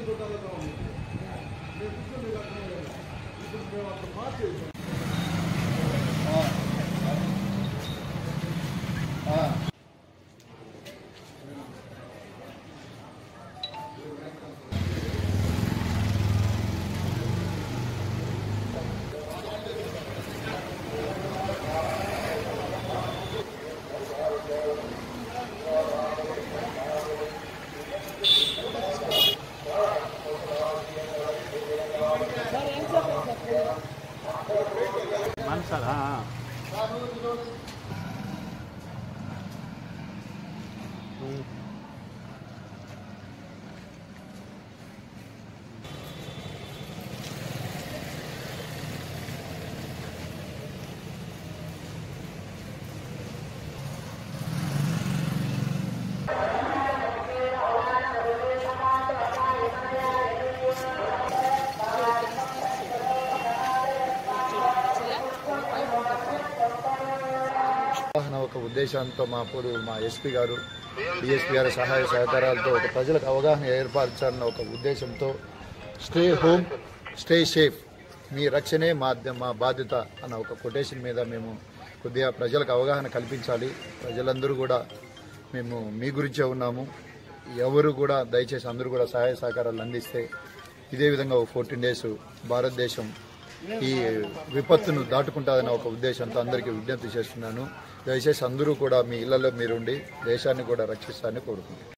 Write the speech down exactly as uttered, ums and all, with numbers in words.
Sir हाँ ఒక ఉద్దేశంతో మా పూడు మా ఎస్పీ గారు డిఎస్పీ గారి సహాయ సహకారాలతో ఒక ప్రజలకు అవగాహన ఏర్పరచాలన్న ఒక ఉద్దేశంతో స్టే హోమ్ స్టే సేఫ్, మీ రక్షణే మా మా బాధ్యత అన్న ఒక కొటేషన్ మీద మేము కొద్దిగా ప్రజలకు అవగాహన కల్పించాలి. ప్రజలందరూ కూడా మేము మీ గురించే ఉన్నాము, ఎవరు కూడా దయచేసి అందరూ కూడా సహాయ సహకారాలు అందిస్తే ఇదే విధంగా ఒక ఫోర్టీన్ డేస్ భారతదేశం ఈ విపత్తును దాటుకుంటుందన్న ఒక ఉద్దేశంతో అందరికీ విజ్ఞప్తి చేస్తున్నాను. దయచేసి అందరూ కూడా మీ ఇళ్లలో మీరుండి దేశాన్ని కూడా రక్షిస్తారని కోరుకుంటున్నాను.